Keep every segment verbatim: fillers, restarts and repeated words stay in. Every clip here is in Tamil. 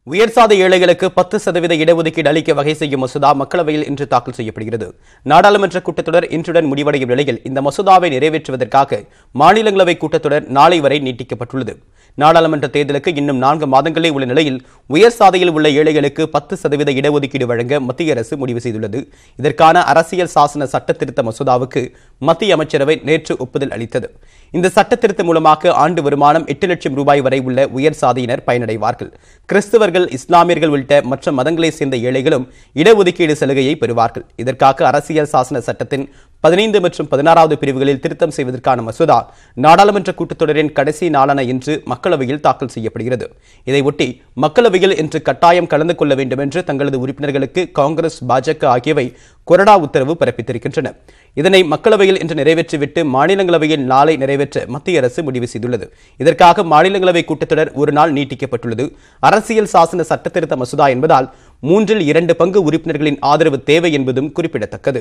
உயர்சாதி ஏழைகளுக்கு பத்து சதவீத இடஒதுக்கீடு அளிக்க வகை செய்யும் மசோதா மக்களவையில் இன்று தாக்கல் செய்யப்படுகிறது. நாடாளுமன்ற கூட்டத்தொடர் இன்றுடன் முடிவடையும் நிலையில் இந்த மசோதாவை நிறைவேற்றுவதற்காக மாநிலங்களவை கூட்டத்தொடர் நாளை வரை நீட்டிக்கப்பட்டுள்ளது. நாடாளுமன்ற தேர்தலுக்கு இன்னும் நான்கு மாதங்களே உள்ள நிலையில் உயர் சாதியில் உள்ள ஏழைகளுக்கு பத்து சதவீத இடஒதுக்கீடு வழங்க மத்திய அரசு முடிவு செய்துள்ளது. இதற்கான அரசியல் சாசன சட்ட திருத்த மசோதாவுக்கு மத்திய அமைச்சரவை நேற்று ஒப்புதல் அளித்தது. இந்த சட்ட திருத்தம் மூலமாக ஆண்டு வருமானம் எட்டு லட்சம் ரூபாய் வரை உள்ள உயர் சாதியினர் பயனடைவார்கள். கிறிஸ்தவர்கள், இஸ்லாமியர்கள் உள்ளிட்ட மற்ற மதங்களை சேர்ந்த ஏழைகளும் இடஒதுக்கீடு சலுகையை பெறுவார்கள். இதற்காக அரசியல் சாசன சட்டத்தின் பதினைந்து மற்றும் பதினாறாவது பிரிவுகளில் திருத்தம் செய்வதற்கான மசோதா நாடாளுமன்ற கூட்டத்தொடரின் கடைசி நாளான இன்று மக்களவையில் தாக்கல் செய்யப்படுகிறது. இதையொட்டி மக்களவையில் இன்று கட்டாயம் கலந்து கொள்ள வேண்டும் என்று தங்களது உறுப்பினர்களுக்கு காங்கிரஸ், பாஜக ஆகியவை கொறடா உத்தரவு பிறப்பித்திருக்கின்றன. இதனை மக்களவையில் இன்று நிறைவேற்றிவிட்டு மாநிலங்களவையில் நாளை நிறைவேற்ற மத்திய அரசு முடிவு செய்துள்ளது. இதற்காக மாநிலங்களவை கூட்டத்தொடர் ஒரு நாள் நீட்டிக்கப்பட்டுள்ளது. அரசியல் சாசன சட்ட திருத்த மசோதா என்பதால் மூன்றில் இரண்டு பங்கு உறுப்பினர்களின் ஆதரவு தேவை என்பதும் குறிப்பிடத்தக்கது.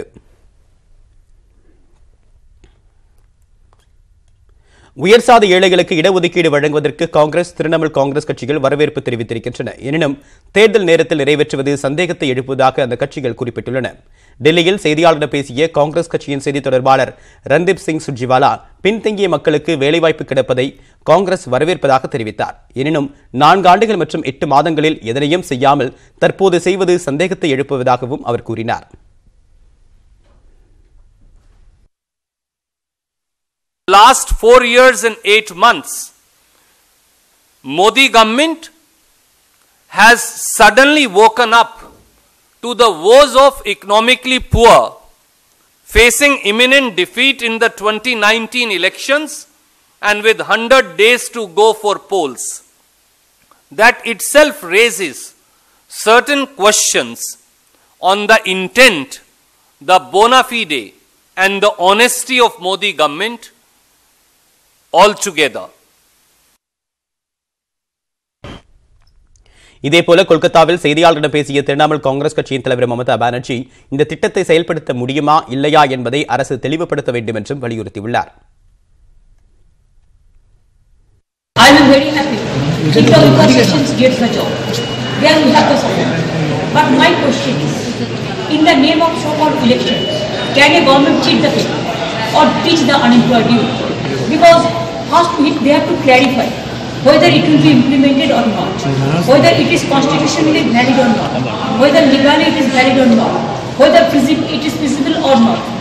உயர்சாதி ஏழைகளுக்கு இடஒதுக்கீடு வழங்குவதற்கு காங்கிரஸ், திரிணாமுல் காங்கிரஸ் கட்சிகள் வரவேற்பு தெரிவித்திருக்கின்றன. எனினும் தேர்தல் நேரத்தில் நிறைவேற்றுவது சந்தேகத்தை எழுப்புவதாக அந்த கட்சிகள் குறிப்பிட்டுள்ளன. டெல்லியில் செய்தியாளர்களிடம் பேசிய காங்கிரஸ் கட்சியின் செய்தி தொடர்பாளர் ரன்தீப் சிங் சுர்ஜிவாலா பின்தங்கிய மக்களுக்கு வேலைவாய்ப்பு கிடைப்பதை காங்கிரஸ் வரவேற்பதாக தெரிவித்தார். எனினும் நான்கு ஆண்டுகள் மற்றும் எட்டு மாதங்களில் எதனையும் செய்யாமல் தற்போது செய்வது சந்தேகத்தை எழுப்புவதாகவும் அவர் கூறினார். Last four years and eight months, Modi government has suddenly woken up to the woes of economically poor, facing imminent defeat in the twenty nineteen elections and with one hundred days to go for polls. That itself raises certain questions on the intent, the bona fide and the honesty of Modi government altogether. இதேபோல கொல்கத்தாவில் செய்தியாளர்களிடம் பேசிய திரிணாமுல் காங்கிரஸ் கட்சியின் தலைவர் மமதா பானர்ஜி இந்த திட்டத்தை செயல்படுத்த முடியுமா இல்லையா என்பதை அரசு தெளிவுபடுத்த வேண்டும் என்றும் வலியுறுத்தியுள்ளார். I am very happy. Because sessions gets the job. There we have the support. But my question is, in the name of so-called elections, can a government cheat the people or teach the unemployed youth? Because first they have to clarify whether it will be implemented or not, whether it is constitutionally valid or not, whether legally it is valid or not, whether it is feasible or not.